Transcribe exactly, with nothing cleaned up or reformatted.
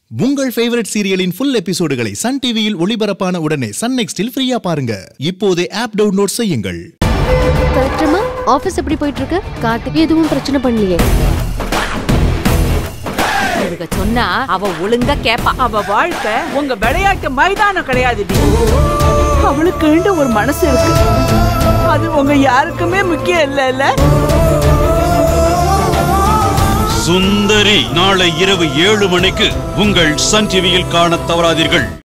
உங்கள் ஃபேவரட் சீரியலின் full எபிசோடுகளை சன் டிவியில் ஒளிபரப்பான உடனே சன் நெக்ஸ்டில் ஃப்ரீயா பாருங்க. இப்போதே ஆப் டவுன்லோட் செய்யுங்கள். கரெக்ட்டா ஆபீஸ் எப்படி போயிட்டு இருக்கு? கார்த்திக் எதுவும் பிரச்சனை பண்ணலையே? இவங்க சொன்னா அவ ஒழுங்கா கேப்பா. அவ வாழ்க்கை உங்க விளையாட்டு மைதானம் கிடையாதுடி. அவளுக்கு ஒரு மனசு இருக்கு. அது உங்க யாருக்குமே முக்கியம் இல்ல. சுந்தரி நாளை இரவு ஏழு மணிக்கு உங்கள் சன் டிவியில் காண தவறாதீர்கள்.